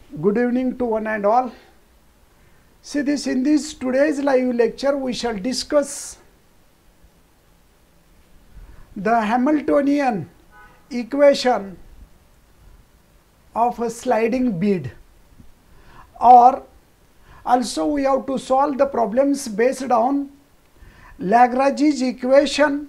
Good evening to one and all. See this, in this today's live lecture we shall discuss the Hamiltonian equation of a sliding bead, or also we have to solve the problems based on Lagrange's equation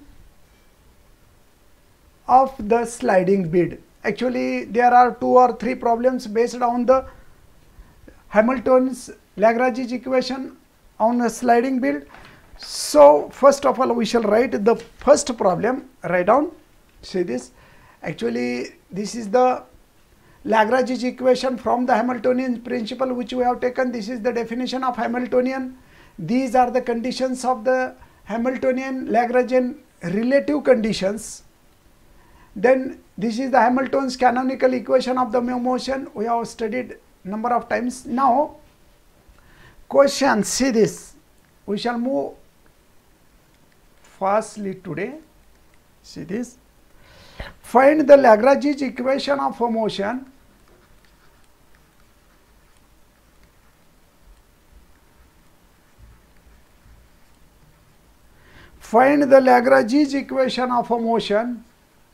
of the sliding bead. Actually there are 2 or 3 problems based on the Hamilton's Lagrange's equation on a sliding bead. So first of all we shall write the first problem. Write down, see this, actually this is the Lagrange's equation from the Hamiltonian principle which we have taken. This is the definition of Hamiltonian. These are the conditions of the Hamiltonian Lagrangian relative conditions. Then this is the Hamilton's canonical equation of the motion. We have studied number of times. Now question, see this, we shall move fastly today. See this, find the Lagrange's equation of a motion find the Lagrange's equation of a motion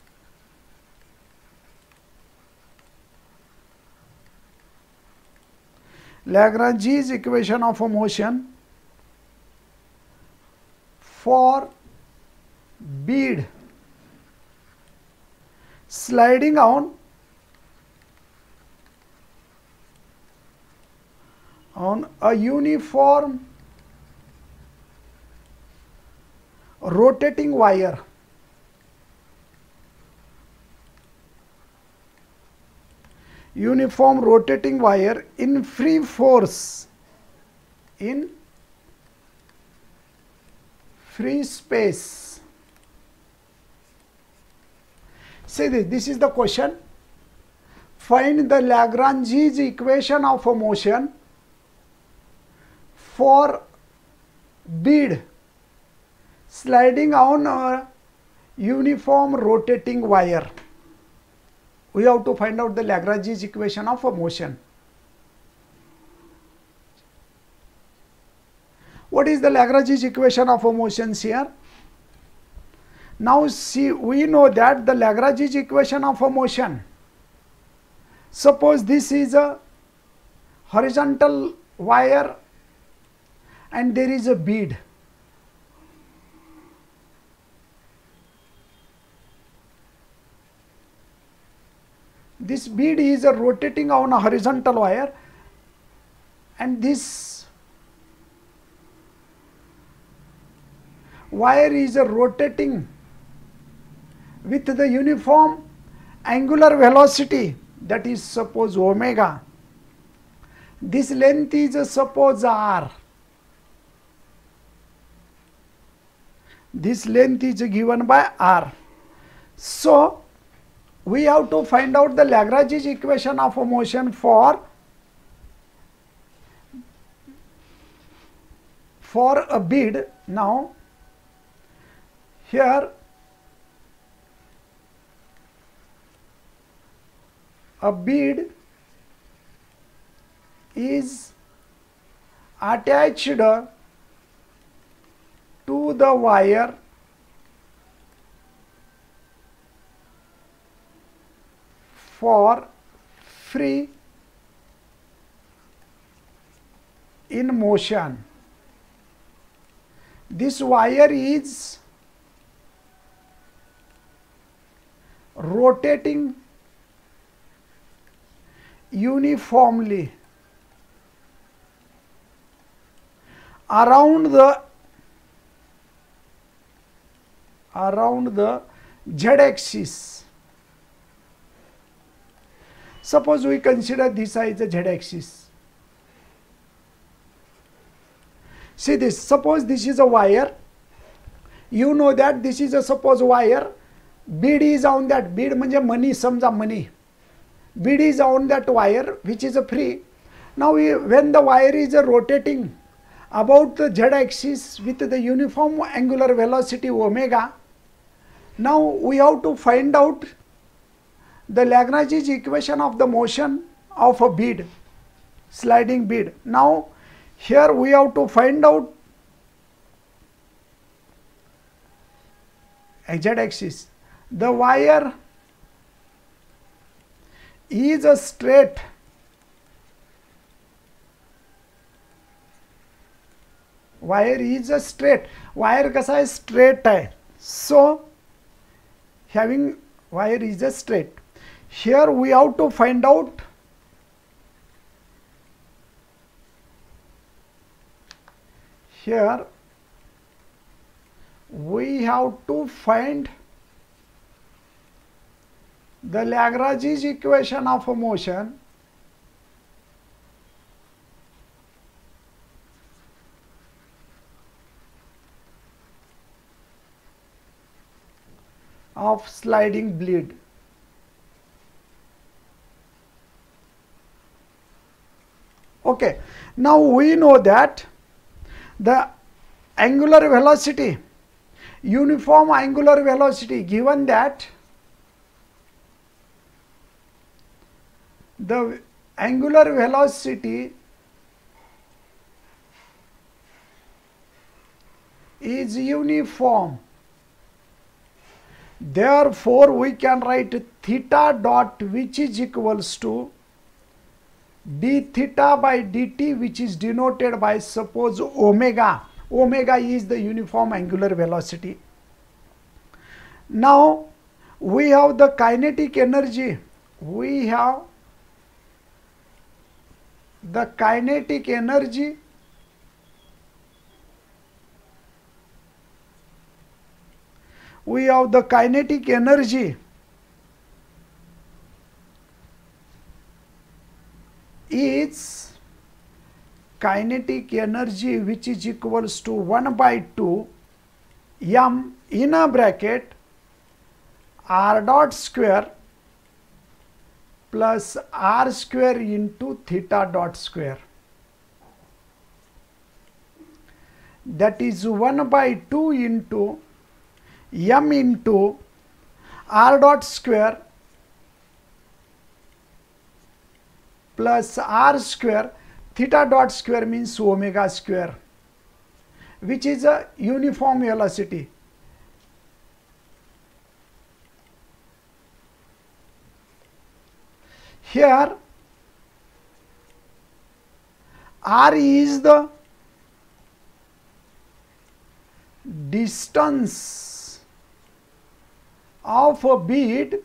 Lagrange's equation of a motion for bead sliding on a uniform rotating wire. Uniform rotating wire in free force, in free space. See this is the question. Find the Lagrange's equation of a motion for bead sliding on a uniform rotating wire. We have to find out the Lagrange's equation of a motion. What is the Lagrange's equation of a motion here? Now see, we know that the Lagrange's equation of a motion, suppose this is a horizontal wire and there is a bead. This bead is rotating on a horizontal wire, and this wire is rotating with the uniform angular velocity, that is suppose omega. This length is suppose r. This length is given by r. So we have to find out the Lagrange's equation of a motion for a bead. Now here a bead is attached to the wire for free in motion. This wire is rotating uniformly around the z-axis. Suppose we consider this as the z-axis. See this, suppose this is a wire. You know that this is a suppose wire. Bead is on that. Bead म्हणजे money, समजा money. Bead is on that wire which is a free. Now when the wire is rotating about the z-axis with the uniform angular velocity omega, now we have to find out the Lagrange's equation of the motion of a bead. sliding bead. Now here we have to find out z-axis. The wire is a straight, wire कसा आहे, straight आहे. So having wire is a straight. Here we have to find out the Lagrange's equation of a motion of sliding bead. Okay, now we know that the angular velocity, uniform angular velocity, given that the angular velocity is uniform, therefore we can write theta dot, which is equals to d theta by dt, which is denoted by, suppose, omega. Omega is the uniform angular velocity. Now we have the kinetic energy. We have the kinetic energy is kinetic energy which is equals to 1 by 2 m in a bracket r dot square plus r square into theta dot square. That is 1 by 2 into m into r dot square plus r square. Theta dot square means omega square, which is a uniform velocity. Here r is the distance of a bead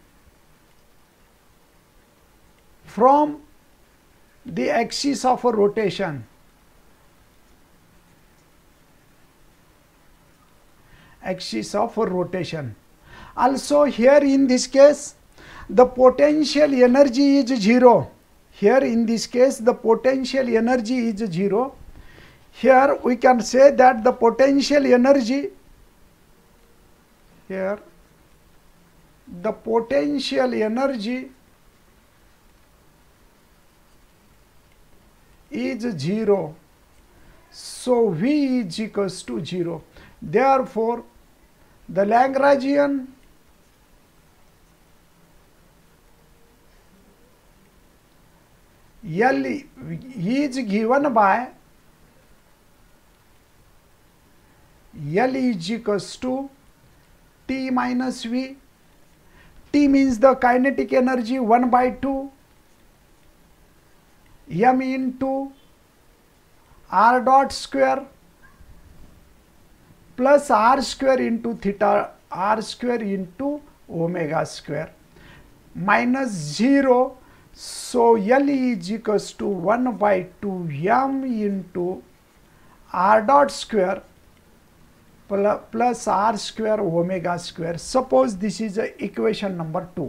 from the axis of a rotation. Also here in this case the potential energy is 0. Here in this case the potential energy is 0. Here we can say that the potential energy, here the potential energy is 0. So V is equals to 0. Therefore the Lagrangian L is given by L is equals to T minus V. T means the kinetic energy 1 by 2 m into r dot square plus r square into theta, r square into omega square minus 0. So L is equals to 1 by 2 m into r dot square plus r square omega square. Suppose this is equation number 2.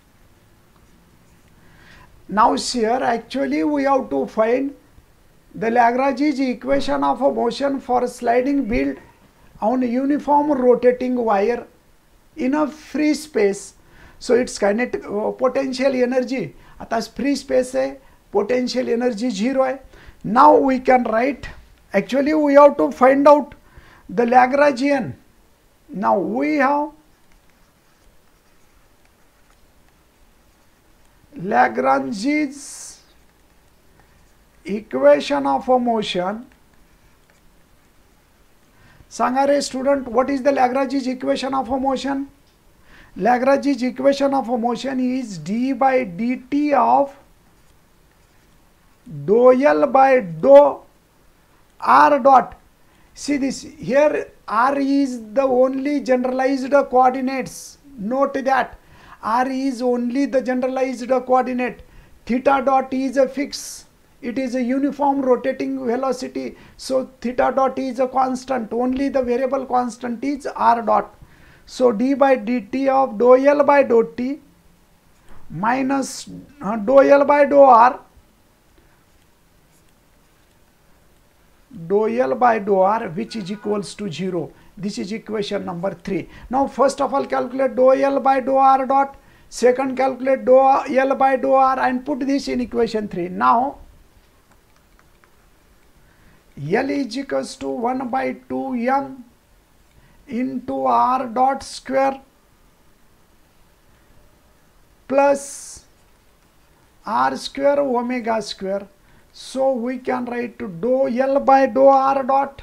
Now here actually we have to find the Lagrange's equation of a motion for sliding bead on a uniform rotating wire in a free space. So its kinetic potential energy, आता free space है, potential energy 0 है. Now we can write, actually we have to find out the Lagrangian. Now we have Lagrange's equation of a motion. सांगा रे student, what is the Lagrange's equation of a motion? Lagrange's equation of a motion is d by dt of dou L by dou r dot. See this, here r is the only generalized coordinates. Note that r is only the generalized coordinate. Theta dot is a fix. It is a uniform rotating velocity. So theta dot is a constant. Only the variable constant is r dot. So d by dt of dou L by dou t minus dou L by dou r, dou L by dou r, which is equals to 0. This is equation number 3. Now first of all calculate dou L by dou r dot. Second calculate dou L by dou r and put this in equation 3. Now L is equals to 1 by 2 m into r dot square plus r square omega square. So we can write to dou L by dou r dot,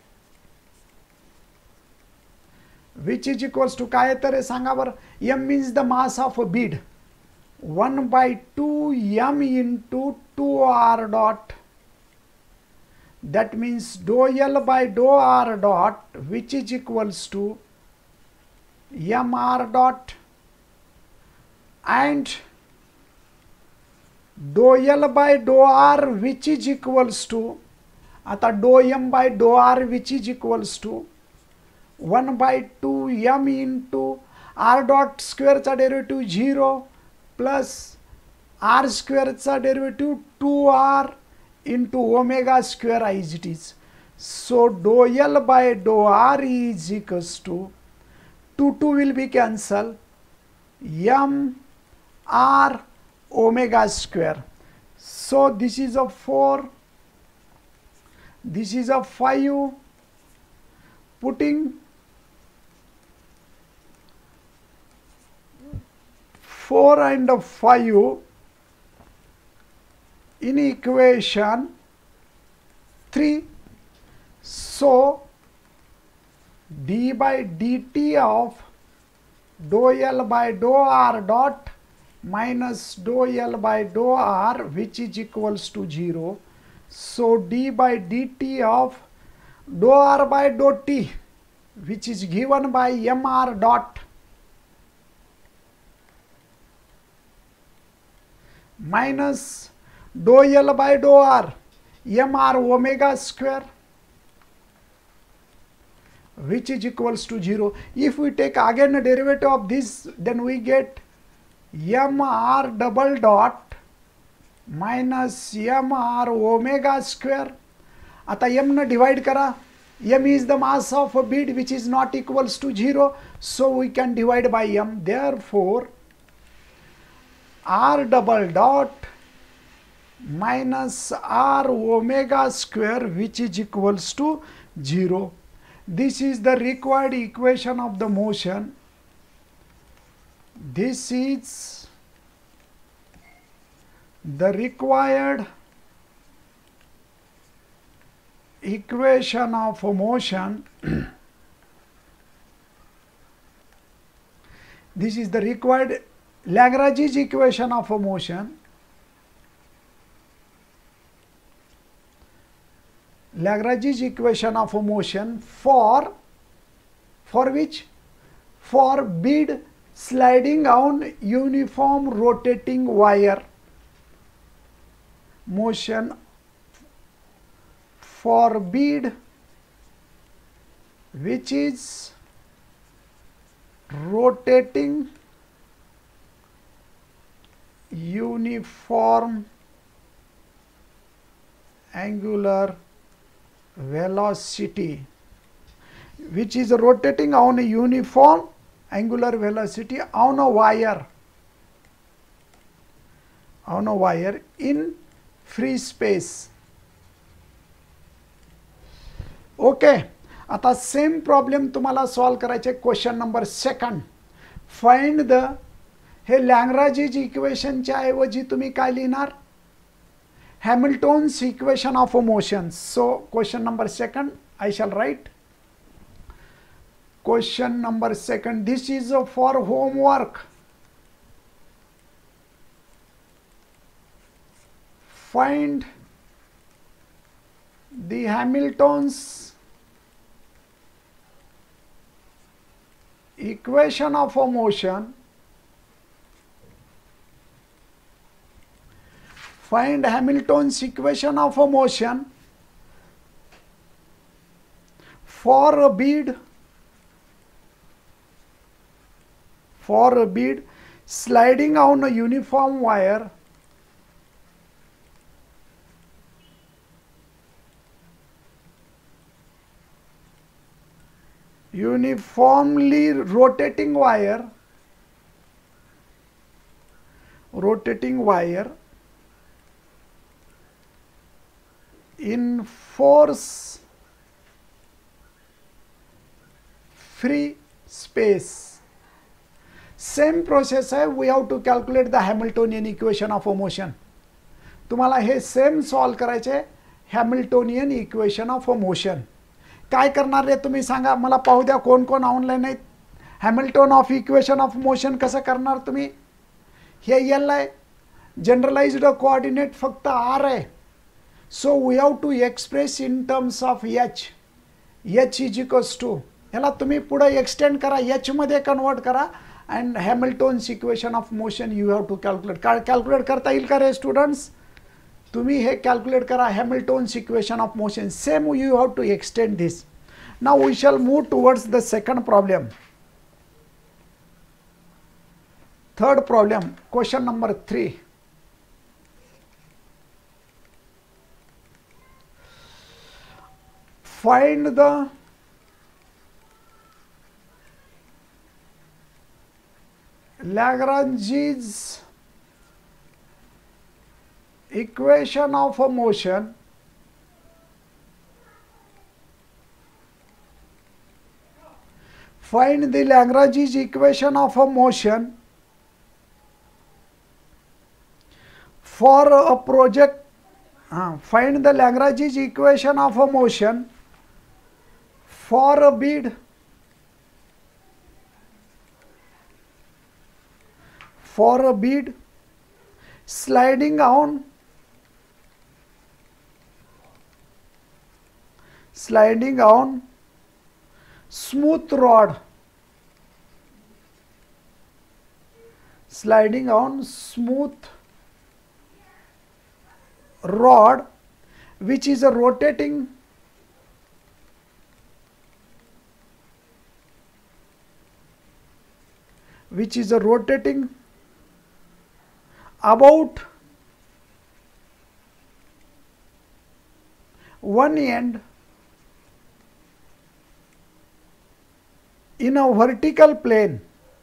which is equals to काय तर सांगा बरं. m means the mass of a bead. 1 by 2 m into 2r dot. That means dou L by dou r dot, which is equals to mr dot, and dou L by dou r, which is equals to, आता dou m by dou r, which is equals to 1 by 2 m into r dot square चा derivative 0 plus r square चा derivative 2r into omega square as it is. So dou L by dou r is equals to 2 will be cancelled, m r omega square. So this is a 4, this is a 5. Putting 4 and 5 in equation 3. So d by dt of dou L by dou r dot minus dou L by dou r, which is equals to 0. So d by dt of dou r by dou t, which is given by mr dot minus dou L by dou r, mr omega square, which is equals to 0. If we take again a derivative of this, then we get mr double dot minus mr omega square. आता m न divide करा. m is the mass of a bead, which is not equals to 0. So we can divide by m. Therefore r double dot minus r omega square, which is equals to 0. This is the required equation of the motion. This is the required equation of a motion. This is the required Lagrange's equation of a motion. Lagrange's equation of a motion for which? For bead sliding on uniform rotating wire. Motion for bead which is rotating uniform angular velocity, which is rotating on a uniform angular velocity on a wire in free space. Okay, आता same problem तुम्हाला solve करायचे. Question number 2. Find the, हे लॅग्रांजच्या इक्वेशनच्या ऐवजी तुम्ही काय लिहिणार? Hamilton's equation of motion. So question number second I shall write. Question number second, this is for homework. Find the Hamilton's equation of motion. Find Hamilton's equation of motion for a bead sliding on a uniform wire uniformly rotating wire in force free space. Same process है, we have to calculate the Hamiltonian equation of motion. तुम्हाला हे same solve करायचे Hamiltonian equation of motion. काय करणार रे तुम्ही सांगा मला, पाहू द्या कोण कोण ऑनलाईन आहेत. Hamilton of equation of motion कसं करणार तुम्ही. हे एल आहे, जनरलाइज्ड कोऑर्डिनेट फक्त आर आहे. So we have to express in terms of H. H is equals to, ह्याला तुम्ही पुढे एक्सटेंड करा, एच मध्ये कन्वर्ट करा and Hamilton's equation of motion you have to calculate. Calculate करता येईल का रे स्टुडंट्स. तुम्ही हे calculate करा Hamilton's equation of motion. Same you have to extend this. Now we shall move towards the second problem. Third problem, question number 3. Find the Lagrange's equation of motion find the Lagrange's equation of motion for a project. Find the Lagrange's equation of motion for a bead sliding on smooth rod which is rotating about one end in a vertical plane.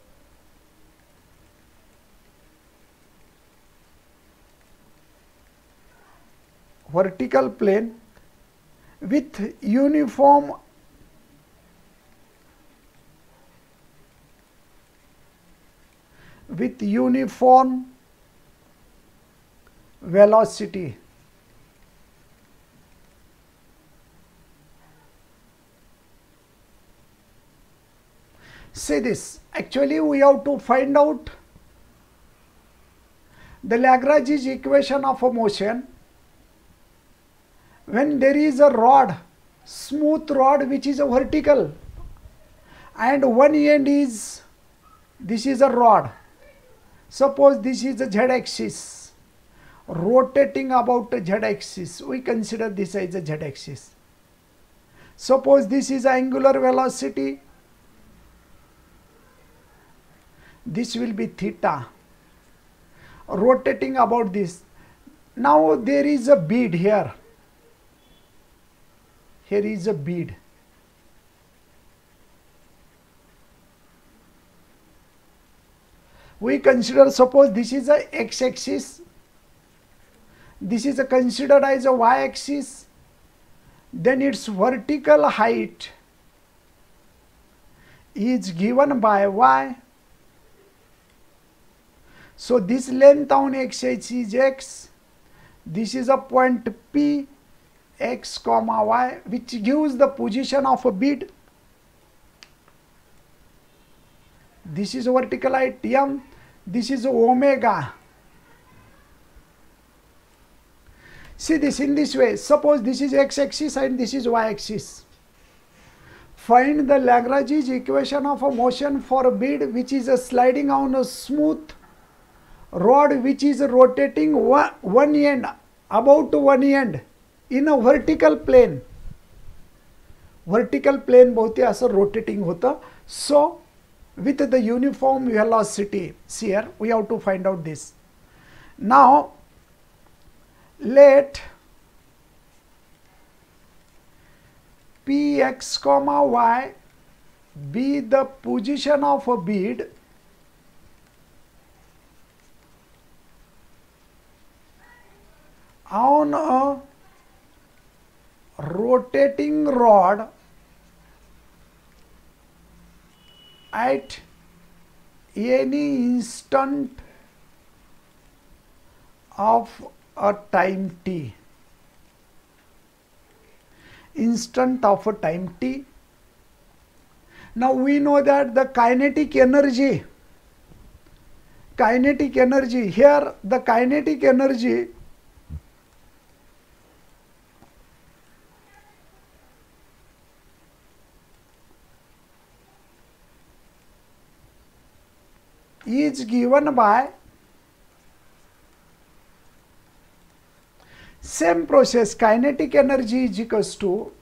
With uniform velocity. See this, actually we have to find out the Lagrange's equation of motion when there is a rod, smooth rod which is a vertical, and one end is, this is a rod. Suppose this is the z-axis rotating about the z-axis. We consider this as the z-axis. Suppose this is angular velocity. This will be theta. Rotating about this. Now there is a bead here. Here is a bead. We consider, suppose this is a x-axis. This is considered as a y-axis. Then its vertical height is given by y. So this length on x-axis is x, this is a point P x comma y, which gives the position of a bead. This is vertical height m, this is omega. See this in this way. Suppose this is x-axis and this is y-axis. Find the Lagrange's equation of a motion for a bead which is sliding on a smooth rod which is rotating one end, about one end in a vertical plane. Vertical plane भोवती असं rotating होतं. So with the uniform velocity, see here we have to find out this. Now let Px comma y be the position of a bead on a rotating rod at any instant of a time t. Instant of a time t. Now we know that the kinetic energy here, the kinetic energy is given by same process. Kinetic energy is equals to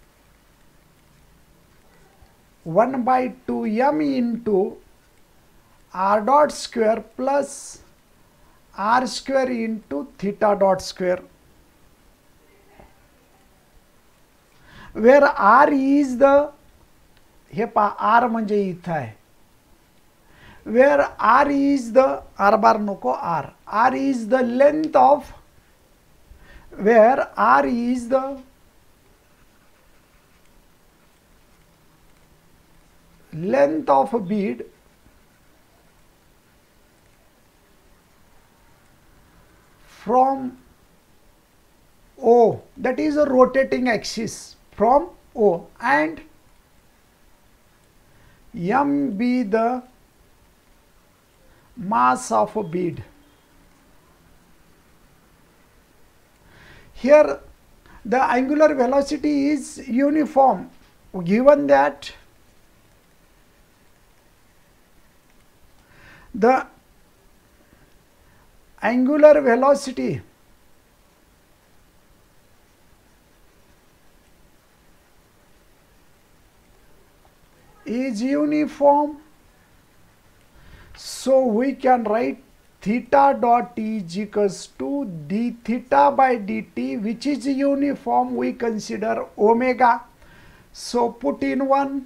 1 by 2 m into r dot square plus r square into theta dot square, where r is the, हे पहा r म्हणजे इथं आहे, where r is the, r bar नको, r is the length of, where r is the length of a bead from O, that is a rotating axis from O, and m be the mass of a bead. Here the angular velocity is uniform, given that the angular velocity is uniform, so we can write theta dot t is equals to d theta by dt, which is uniform, we consider omega. So put in 1.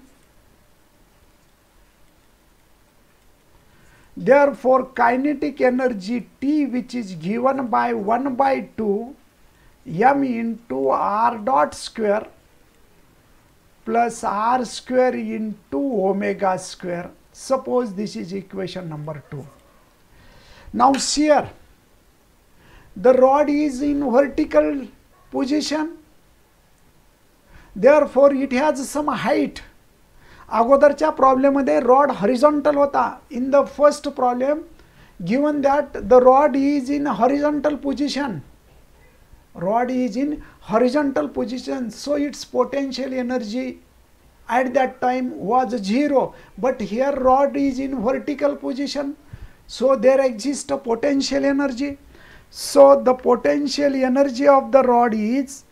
Therefore kinetic energy T, which is given by 1 by 2 m into r dot square plus r square into omega square. Suppose this is equation number 2. Now see here, the rod is in vertical position, therefore it has some height. अगोदरच्या problem मध्ये rod horizontal होता. In the first problem given that the rod is in horizontal position, rod is in horizontal position, so its potential energy at that time was 0, but here rod is in vertical position, so there exists a potential energy. So the potential energy of the rod is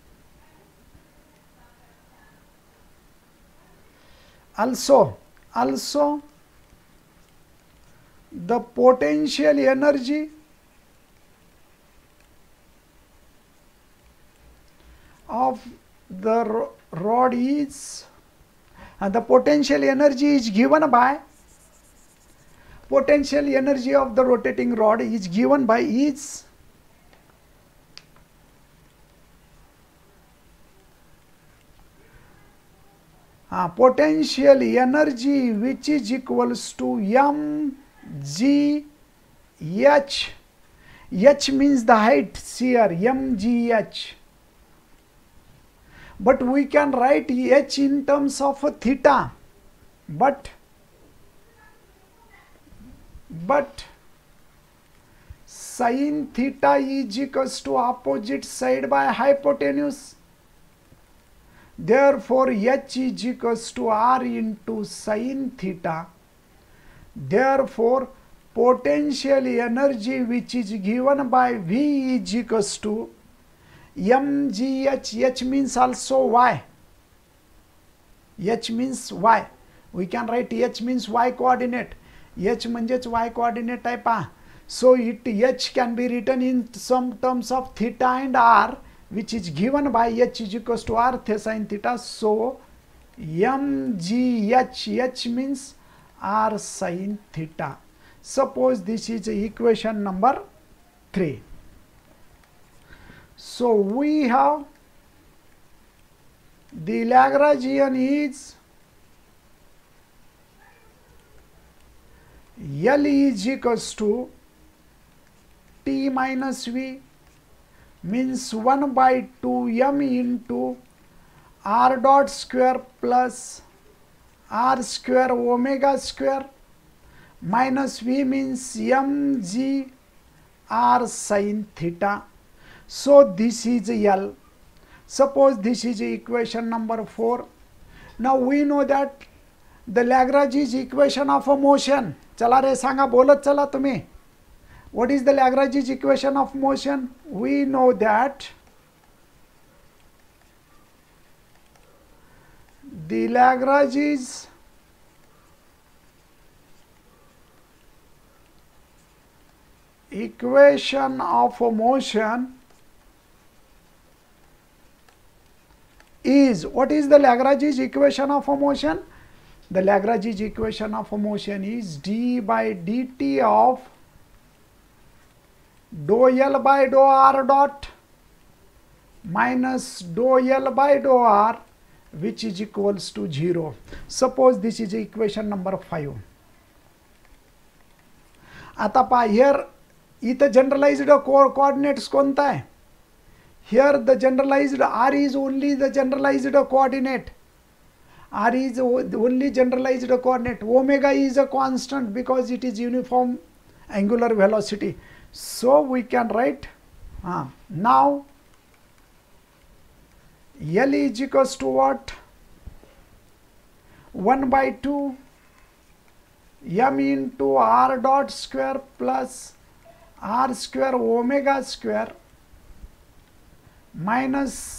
also the potential energy of the rod is, and the potential energy is given by, potential energy of the rotating rod is given by is potential energy which is equals to mgh H means the height here, mgh. But we can write h in terms of theta. But sin theta is equals to opposite side by hypotenuse. Therefore, h is equals to r into sin theta. Therefore, potential energy which is given by V is equals to mgh. H means also y. H means y. We can write h means y coordinate. H म्हणजेच y coordinate आहे पहा. So it h can be written in some terms of theta and r, which is given by h is equals to r sin theta. So mgh, h means r sin theta. Suppose this is equation number 3. So we have the Lagrangian is L is equals to T minus V, means 1 by 2m into r dot square plus r square omega square minus V means mg r sin theta. So this is L. Suppose this is equation number 4. Now we know that the Lagrange's equation of a motion. चला रे सांगा, बोलत चला तुम्ही. What is the Lagrange's equation of motion? We know that the Lagrange's equation of a motion is, what is the Lagrange's equation of a motion? The Lagrange's equation of a motion is d by dt of dou L by dou r dot minus dou L by dou r, which is equals to 0. Suppose this is equation number 5. आता पहा, here इथं generalized coordinates कोणता आहे? Here the generalized r is only the generalized coordinate. R is only generalized coordinate. Omega is a constant because it is uniform angular velocity. So we can write now L is equals to what? 1 by 2 m into r dot square plus r square omega square minus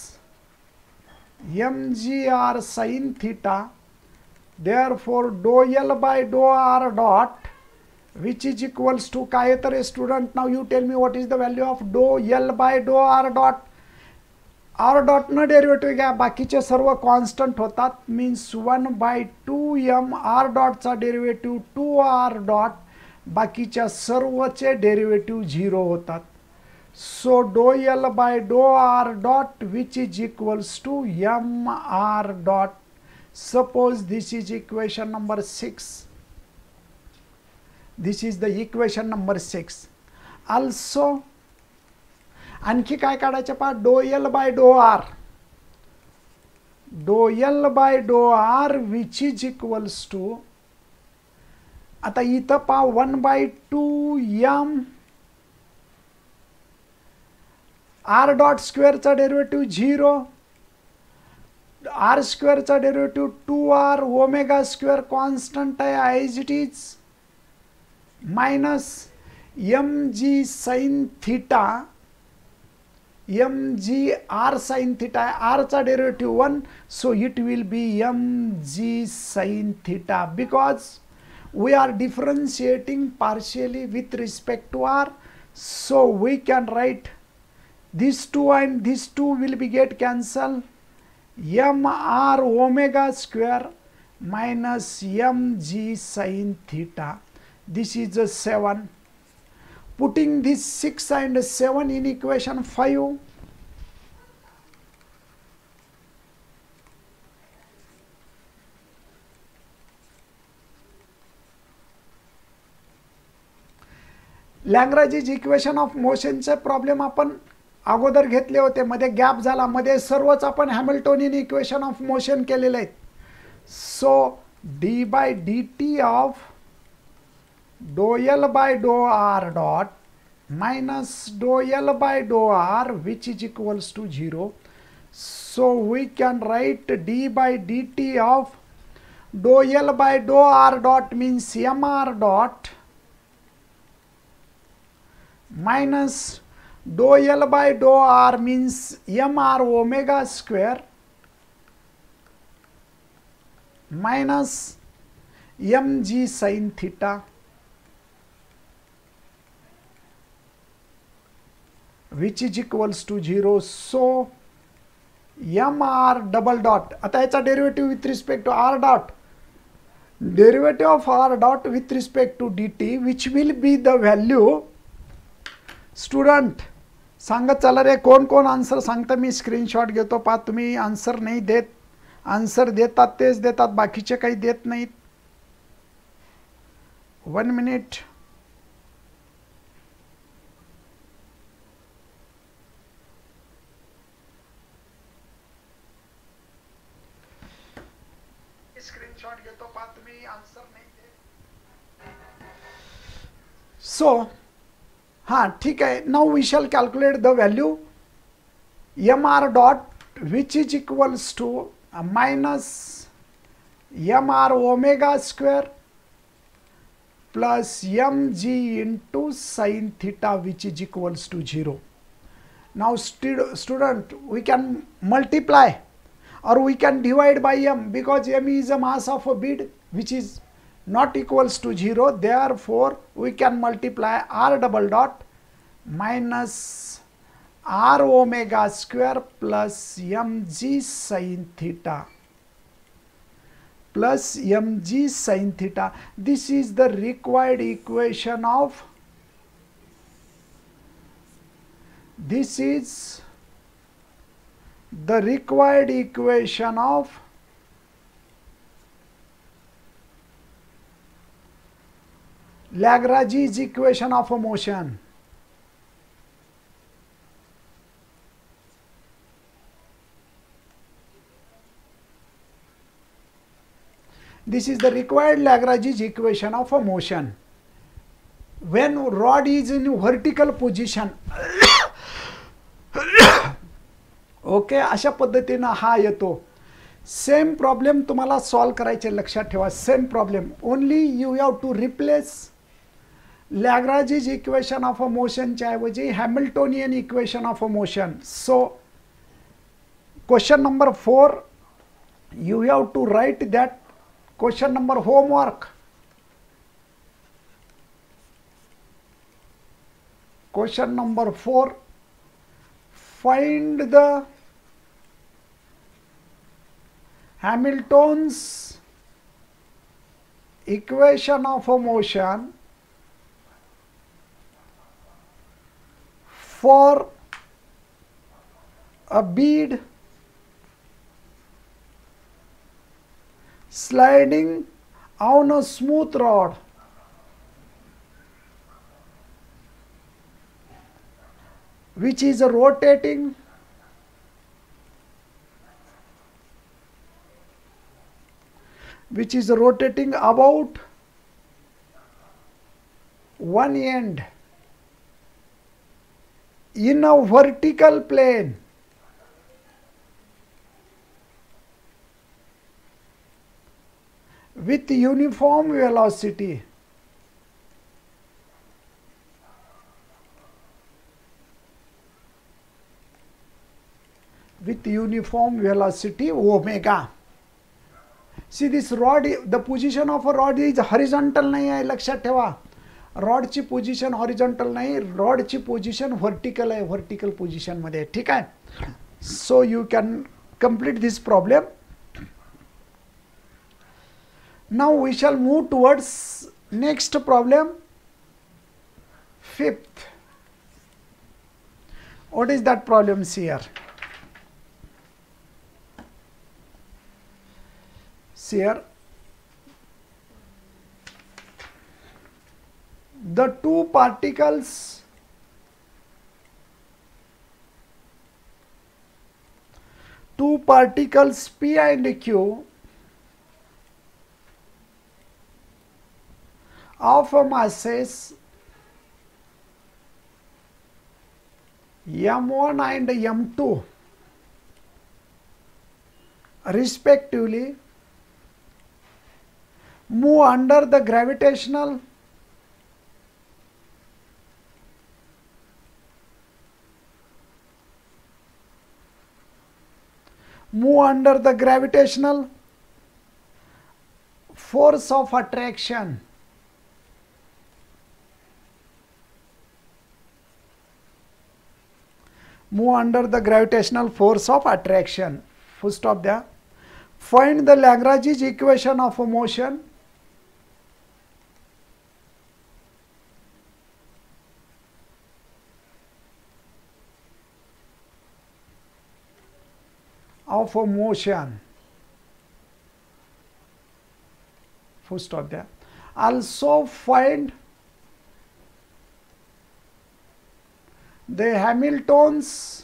mgr sin theta. Therefore dou L by dou r dot, which is equals to काय तर student, now you tell me what is the value of dou L by dou r dot. r dot न derivative घ्या, बाकीचे सर्व constant होतात, means 1 by 2m r dot चा derivative 2r dot, बाकीच्या सर्वचे derivative 0 होतात. So dou L by dou r dot, which is equals to m r dot. Suppose this is equation number 6. This is the equation number 6. Also आणखी काय काढायचे पहा, dou L by dou r. Dou L by dou r, which is equals to, आता इथं पहा 1 by 2m r dot square चा derivative 0, r square चा derivative 2r, omega square constant आहे as it is, minus mg sin theta, mg r sin theta, r चा derivative 1, so it will be mg sin theta because we are differentiating partially with respect to r. So we can write these two and these two will be get cancelled, mr omega square minus mg sin theta. This is a 7. Putting this 6 and 7 in equation 5, Lagrange equation of मोशनचे problem आपण अगोदर घेतले होते, मध्ये gap झाला, मध्ये सर्वच आपण हॅमिल्टोनियन इक्वेशन ऑफ मोशन केलेले आहेत. So d by d t of dou L by dou r dot minus dou L by dou R, which is equals to 0. So we can write d by dt of dou L by dou R dot means mr dot minus dou L by dou R means mr omega square minus mg sin theta, which is equals to 0. So mr double dot, आता याचा derivative with respect to r dot, derivative of r dot with respect to dt, which will be the value. Student सांगत चला रे, कोण कोण answer सांगता, मी screenshot घेतो. पहा तुम्ही आन्सर नाही देत, आन्सर देतात तेच देतात, बाकीचे काही देत नाहीत. 1 minute. स्क्रीनशॉट घेतो, पहा तुम्ही आन्सर नाही देत. सो हां ठीक आहे. Now we shall calculate the value m r dot which is equals to minus m r omega square plus m g into sine theta which is equals to 0. Now student we can multiply or we can divide by m, because m is a mass of a bead which is not equals to 0. Therefore we can multiply r double dot minus r omega square plus mg sin theta plus mg sin theta. This is the required equation of, this is the required equation of Lagrange's equation of a motion. This is the required Lagrange's equation of a motion when rod is in vertical position. Okay, अशा पद्धतीनं हा येतो. Same problem तुम्हाला solve करायचे, लक्षात ठेवा. Same problem, only you have to replace Lagrange's equation of a मोशनच्या ऐवजी Hamiltonian equation of a motion. So question number 4 you have to write that question number homework. Question number 4, find the Hamilton's equation of a motion for a bead sliding on a smooth rod which is rotating about one end in a vertical plane with uniform velocity. With uniform velocity omega. See this rod, the position of a rod is horizontal नाही आहे, लक्षात ठेवा. रॉडची position horizontal नाही, रॉडची position vertical आहे, vertical position मध्ये. ठीक आहे. So you can complete this problem. Now we shall move towards next problem, 5th. What is that problem here? Here the two particles P and Q of masses m1 and m2 respectively move under the gravitational force of attraction. Move under the gravitational force of attraction. Full stop there. Find the Lagrange's equation of motion. Full stop there. Also find the Hamilton's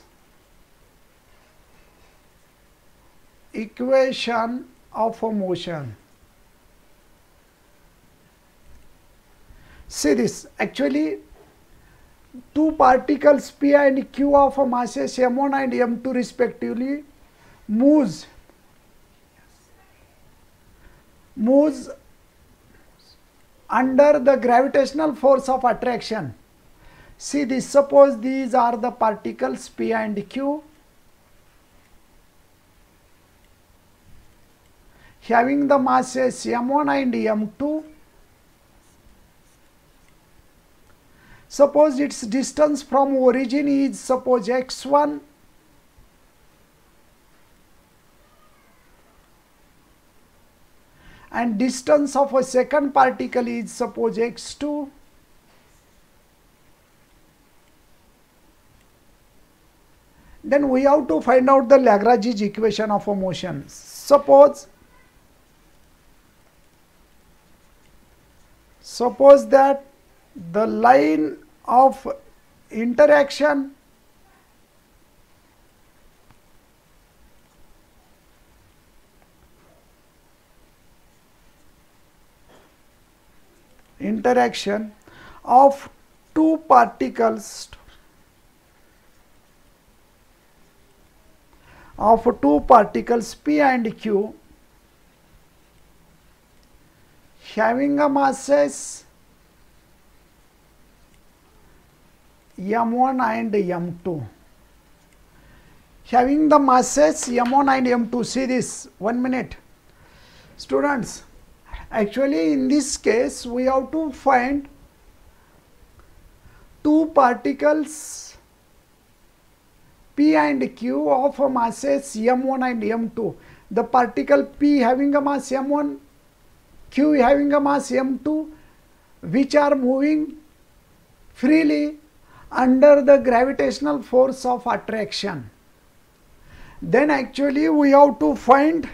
equation of motion. See this, actually two particles P and Q of masses m1 and m2 respectively moves under the gravitational force of attraction. See this, suppose these are the particles P and Q having the masses m1 and m2. Suppose its distance from origin is suppose x1 and distance of a second particle is suppose x2. Then we have to find out the Lagrange's equation of a motion. Suppose that the line of interaction of two particles P and Q having a masses m1 and m2. Having the masses m1 and m2. See this, 1 minute. Students, actually in this case we have to find two particles P and Q of masses m1 and m2. The particle P having a mass m1, Q having a mass m2, which are moving freely under the gravitational force of attraction. Then actually we have to find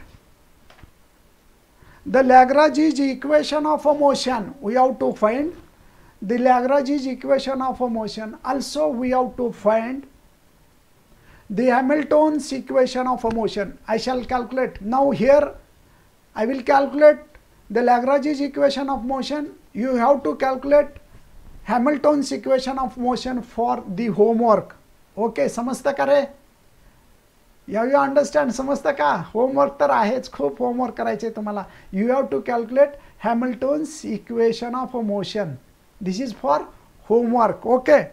the Lagrange's equation of a motion. We have to find the Lagrange's equation of a motion. Also we have to find the Hamilton's equation of a motion. I shall calculate. Now here I will calculate the Lagrange's equation of motion. You have to calculate Hamilton's equation of motion for the homework. Okay, समजतं का रे? You understand? समजतं का? Homework तर आहेच, खूप homework करायचे तुम्हाला. You have to calculate Hamilton's equation of motion. This is for homework. Okay.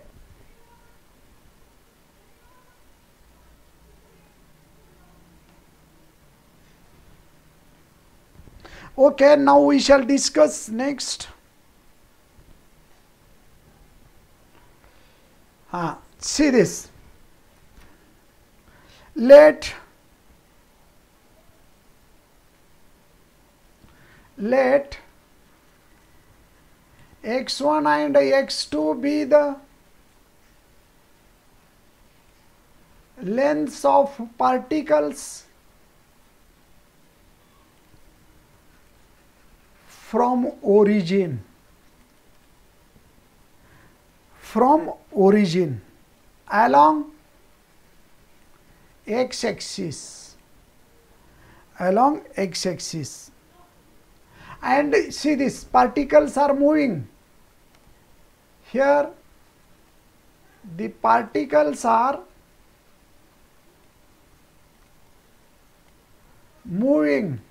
Okay, now we shall discuss next. See this. Let x1 and x2 be the lengths of particles from origin. from origin along x-axis, and see these particles are moving. Here the particles are moving.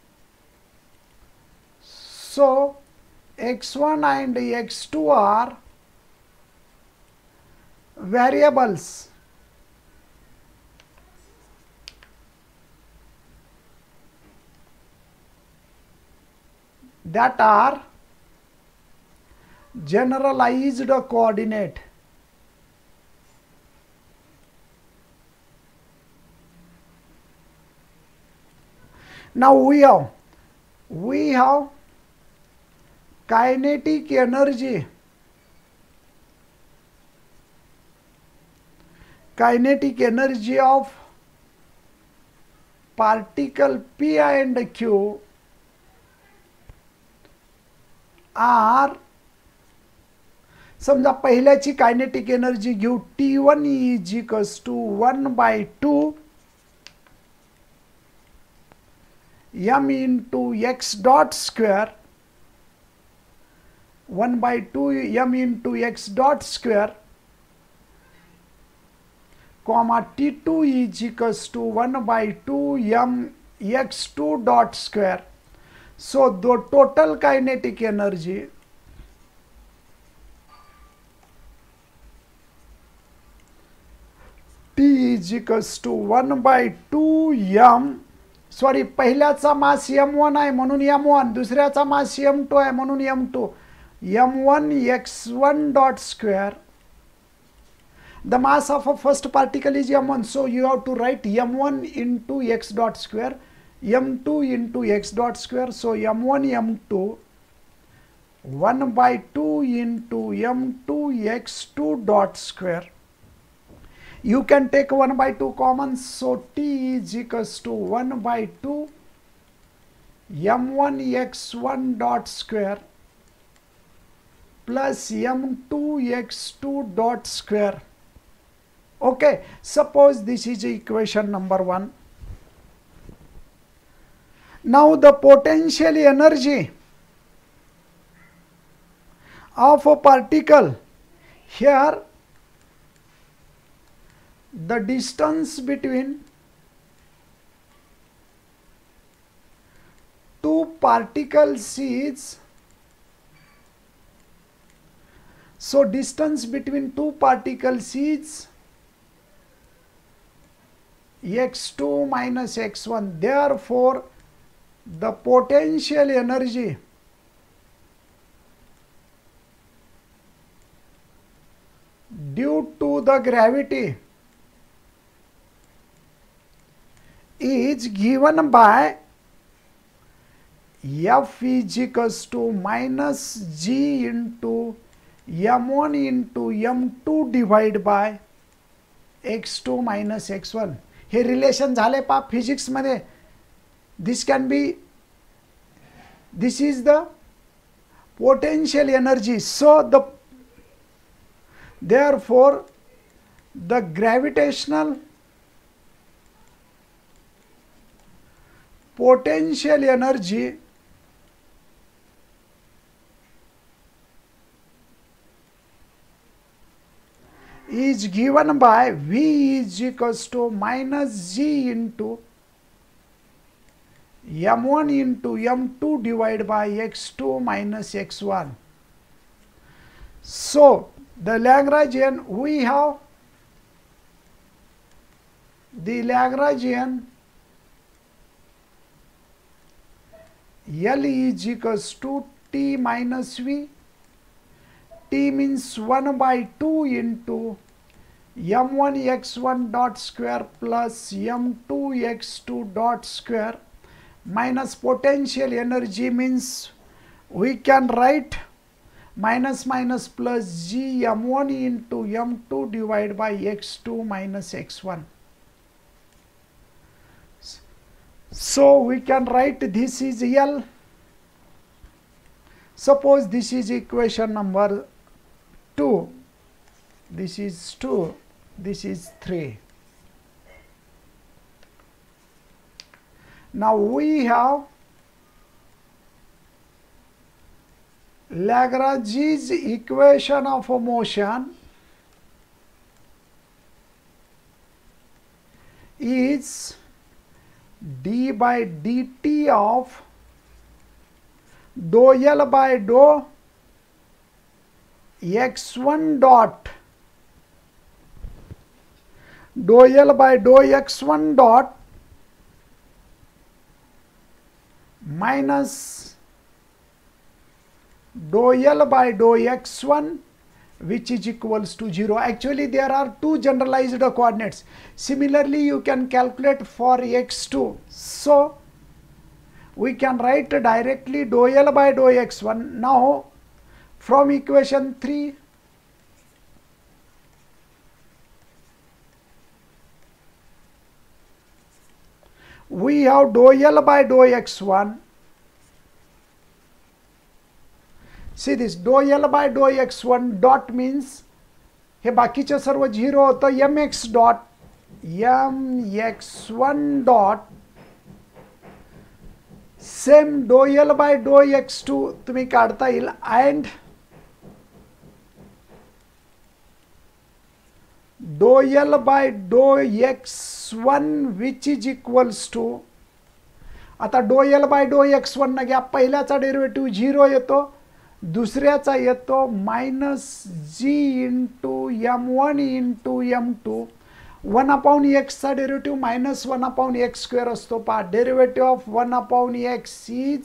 So x1 and x2 are variables. That are generalized coordinate. Now we have kinetic energy. Kinetic energy of particle P and Q are, समजा पहिल्याची kinetic energy घेऊ, T1 is equals to 1/2 m into x dot square, 1/2 m into x dot square, comma T2 is equals to 1/2 m x2 dot square. So the total kinetic energy T is equals to 1/2 m, sorry पहिल्याचा mass m1 आहे म्हणून m1, दुसऱ्याचा मास m2 आहे म्हणून m2, m1 x1 dot square. The mass of a first particle is m1, so you have to write m1 into x dot square, m2 into x dot square. So m1 m2 1/2 into m2 x2 dot square. You can take 1/2 common, so T is equals to 1/2 m1 x1 dot square plus m2 x2 dot square. Okay, suppose this is equation number 1. Now the potential energy of a particle, here the distance between two particles is, so distance between two particles is x2 minus x1. Therefore the potential energy due to the gravity is given by F is equals to minus G into m1 into m2 divided by x2 minus x1. हे relation झाले पा physics मध्ये. This can be, this is the potential energy. So therefore the gravitational potential energy is given by V is equals to minus G into m1 into m2 divided by x2 minus x1. So the Lagrangian, we have the Lagrangian L is equals to T minus V. T means 1/2 into m1 x1 dot square plus m2 x2 dot square minus potential energy means we can write minus minus plus G m1 into m2 divided by x2 minus x1. So we can write this is L. Suppose this is equation number 2. this is 2, this is 3. Now we have Lagrange's equation of a motion is d by dt of dou L by dou x1 dot, dou L by dou x1 dot minus dou L by dou x1, which is equals to 0. Actually there are two generalized coordinates. Similarly you can calculate for x2. So we can write directly dou L by dou x1. Now from equation 3, we have dou L by dou x1. See this, dou L by dou x1 dot means हे बाकीचे सर्व 0 होतं, mx dot mx1 dot same dou L by dou x2 तुम्ही काढता येईल and dou L by dou x1 which is equals to, आता dou L by dou x1 ना घ्या, पहिल्याचा derivative 0 येतो, दुसऱ्याचा येतो minus g into m1 into m2. 1 upon x चा derivative minus 1 upon x square असतो. पहा derivative of 1 upon x is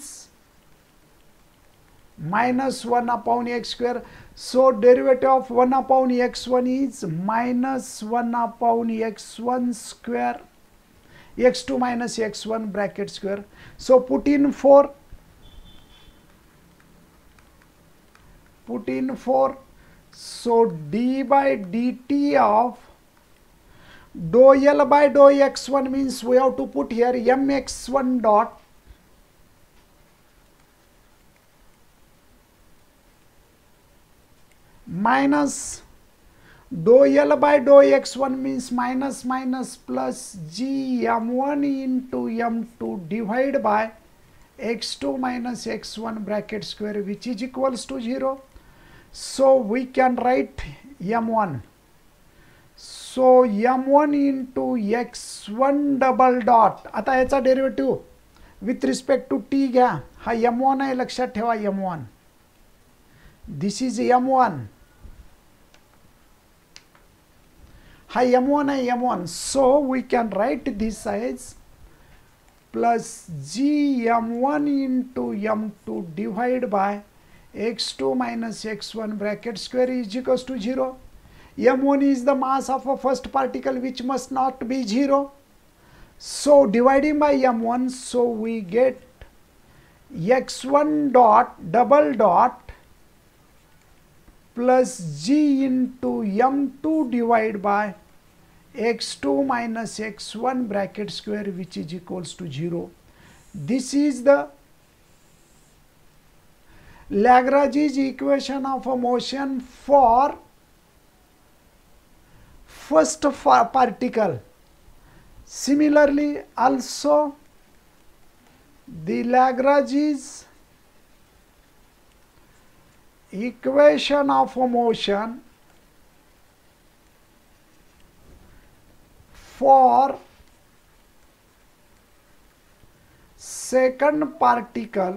minus 1 upon x square. So derivative of 1 upon x1 is minus 1 upon x1 square, x2 minus x1 bracket square. So put in 4, so d by dt of dou L by dou x1 means we have to put here mx1 dot minus dou L by dou x1 means minus minus plus g m1 into m2 divided by x2 minus x1 bracket square, which is equals to 0. So we can write m1. So m1 into x1 double dot. आता याचा derivative with respect to t घ्या. हा m1 आहे, लक्षात ठेवा m1. This is m1. हा m1 आहे m1. So we can write this as plus g m1 into m2 divided by x2 minus x1 bracket square is equals to 0. m1 is the mass of a first particle which must not be 0. So dividing by m1, so we get x1 dot double dot plus g into m2 divided by x2 minus x1 bracket square, which is equals to 0. This is the Lagrange's equation of a motion for first particle. Similarly, also the Lagrange's equation of a motion for second particle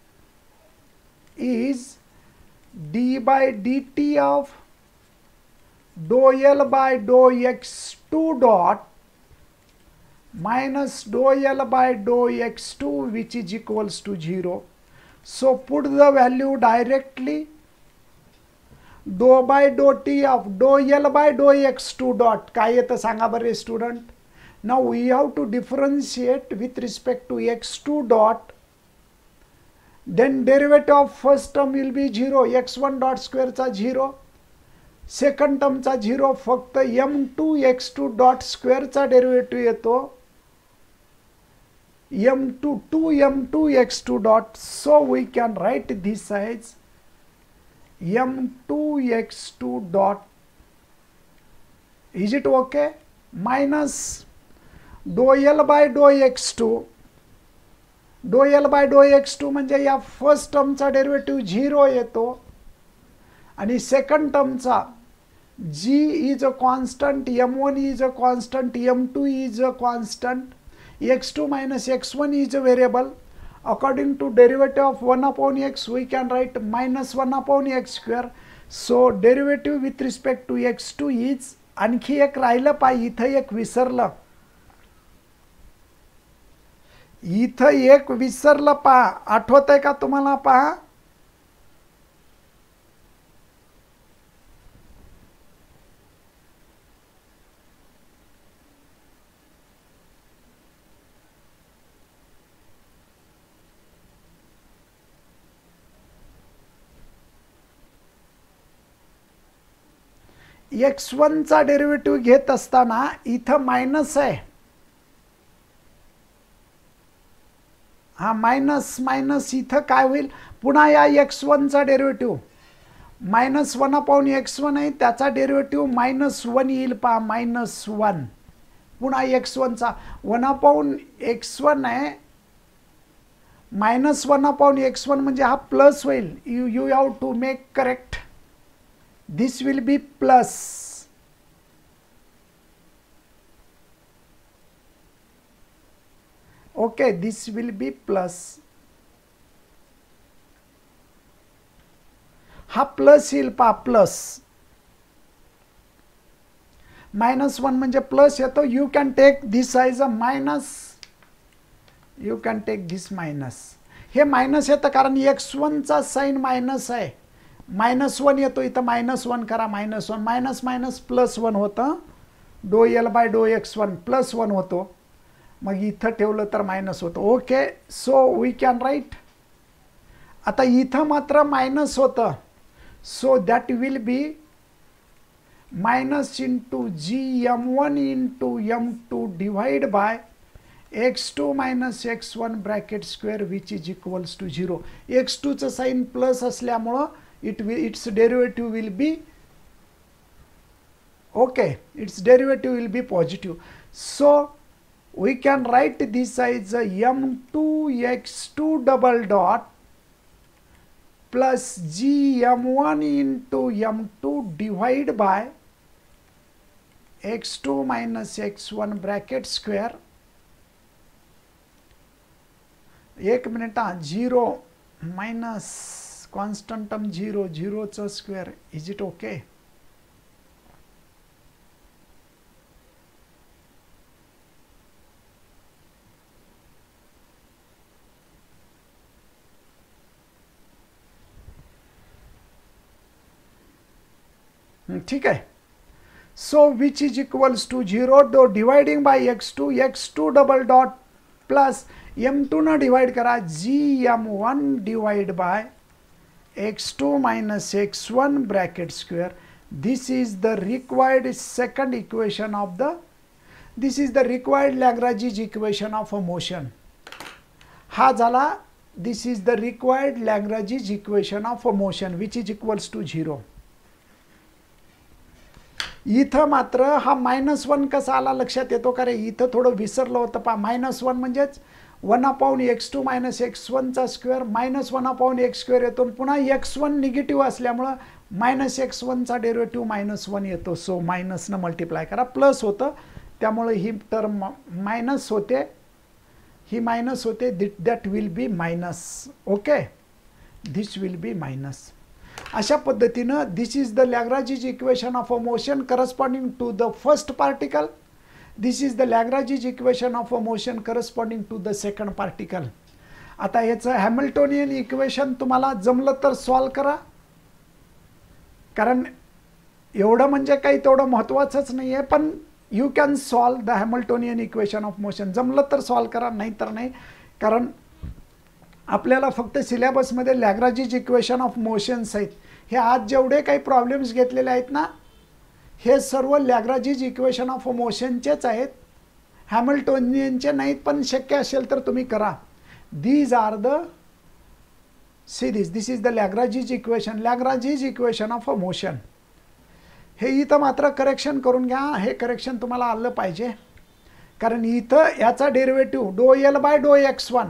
is d by dt of dou L by dou x2 dot minus dou L by dou x2, which is equals to 0. So put the value directly. Dou by dou t of dou L by dou x2 dot. काय येतं सांगा बरे student. Now we have to differentiate with respect to x2 dot. Then derivative of first term will be 0. x1 dot square चा 0. Second टर्मचा 0. फक्त m2 x2 dot square चा derivative येतो m2 2m2 x2 dot. So we can write this as m2 x2 dot is it okay? Minus dou L by dou x2, dou L by dou x2 म्हणजे या first टर्मचा derivative 0 येतो आणि second टर्मचा g is a constant, m1 is a constant, m2 is a constant, x2 minus x1 is a variable. According to derivative of 1 upon x, we can write minus 1 upon x square. So derivative with respect to x2 is, आणखी एक राहिलं पहा, इथं एक विसरलं, इथं एक विसरलं पहा, आठवतंय का तुम्हाला? पहा, x1 चा डेरिव्हेटिव्ह घेत असताना इथं मायनस आहे, हा मायनस मायनस इथं काय होईल? पुन्हा या x1 चा डेरिव्हेटिव्ह मायनस 1 अपॉन x1 आहे, त्याचा डेरिव्हेटिव्ह -1 येईल पहा, -1. पुन्हा x1 चा 1 अपॉन x1 आहे, -1 अपॉन x1 म्हणजे हा प्लस होईल. You have to make correct. This will be plus. Okay, this will be plus. हा प्लस येईल पहा, प्लस. -1 म्हणजे प्लस येतो. You can take this as a minus, you can take this minus. हे minus येतं कारण x1 चा sign minus आहे, -1 येतो, इथं -1 करा, -1 मायनस मायनस +1 होतं, dough L by dou x1 +1 होतो, मग इथं ठेवलं तर मायनस होतं. Okay, so we can write. आता इथं मात्र मायनस होतं, so that will be minus into g m1 into m2 divide by x2 minus x1 bracket square which is equals to 0. x2 चं साइन प्लस असल्यामुळं its derivative will be okay, its derivative will be positive. So we can write this as m2 x2 double dot plus g m1 into m2 divide by x2 minus x1 bracket square. एक minute, 0 minus constant term 0, 0 चा square. Is it okay? ठीक आहे. So which is equals to 0, do dividing by x2, x2 double dot plus m2 न divide करा, g m1 divide by x2 minus x1 bracket square. This is the required second equation of the, this is the required Lagrange's equation of a motion. हा झाला, this is the required Lagrange's equation of a motion which is equals to 0. इथं मात्र हा -1 कसा आला लक्षात येतो का रे? इथं थोडं विसरलं होतं पहा. -1 म्हणजेच 1 अपॉन x2 मायनस x1 चा स्क्वेअर, -1 अपॉन x स्क्वेअर येतो, पुन्हा x1 निगेटिव्ह असल्यामुळं -x1 चा डेरिव्हेटिव्ह -1 येतो. सो मायनसनं मल्टिप्लाय करा, प्लस होतं, त्यामुळे ही टर्म मायनस होते, ही मायनस होते, that will be minus. Okay, this will be minus. अशा पद्धतीनं this is the Lagrange's equation of a motion corresponding to the first particle. This is the Lagrange's equation of a motion corresponding to the second particle. आता याचं Hamiltonian equation तुम्हाला जमलं तर solve करा, कारण एवढं म्हणजे काही तेवढं महत्त्वाचंच नाही आहे, पण you can solve the Hamiltonian equation of motion. जमलं तर सॉल्व करा, नाही तर नाही, कारण आपल्याला फक्त सिलेबसमध्ये लॅग्रांज's इक्वेशन ऑफ मोशन्स आहेत. हे आज जेवढे काही प्रॉब्लेम्स घेतलेले आहेत ना, हे सर्व लॅग्रांज's इक्वेशन ऑफ मोशनचेच आहेत, हॅमिल्टोनियनचे नाहीत, पण शक्य असेल तर तुम्ही करा. These are the series, this is the Lagrange's equation, Lagrange's equation of a motion. हे इथं मात्र करेक्शन करून घ्या, हे करेक्शन तुम्हाला आलं पाहिजे, कारण इथं याचा derivative dou L by dou x1,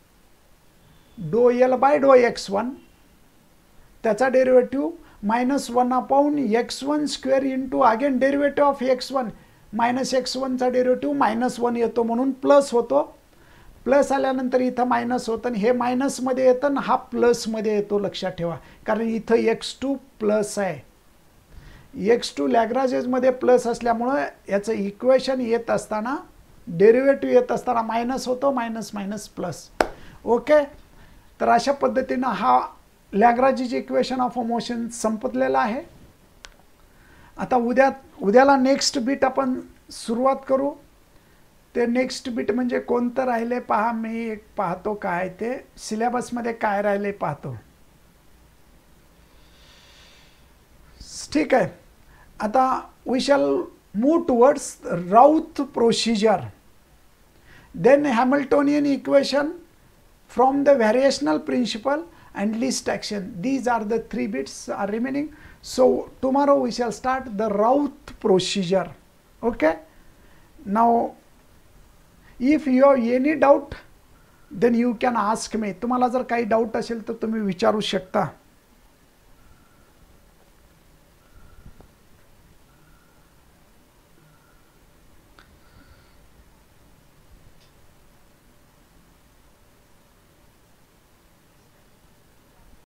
dou L by dou x1 त्याचा derivative -1/x1 square into again derivative of x1 -x1चा डेरिव्हेटिव्ह -1 येतो म्हणून प्लस होतो. प्लस आल्यानंतर इथं मायनस होतं आणि हे मायनसमध्ये येतं आणि हा प्लसमध्ये येतो, लक्षात ठेवा, कारण इथं x2 प्लस आहे. x2 लॅग्रांजेसमध्ये प्लस असल्यामुळं याचं इक्वेशन येत असताना, डेरिव्हेटिव्ह येत असताना मायनस होतो, मायनस मायनस प्लस. ओके, तर अशा पद्धतीनं हा लॅग्रांजेचे इक्वेशन ऑफ मोशन संपलेला आहे. आता उद्याला नेक्स्ट बीट आपण सुरुवात करू. ते नेक्स्ट बीट म्हणजे कोणतं राहिले पहा, मी एक पाहतो काय ते सिलेबसमध्ये काय राहिले पाहतो. ठीक आहे, आता we shall move towards Routh procedure, then Hamiltonian equation from the variational principle and least action. These are the 3 bits are remaining. So tomorrow we shall start the Routh procedure. Okay, now if you have any doubt then you can ask me. तुम्हाला जर काही doubt असेल तर तुम्ही विचारू शकता.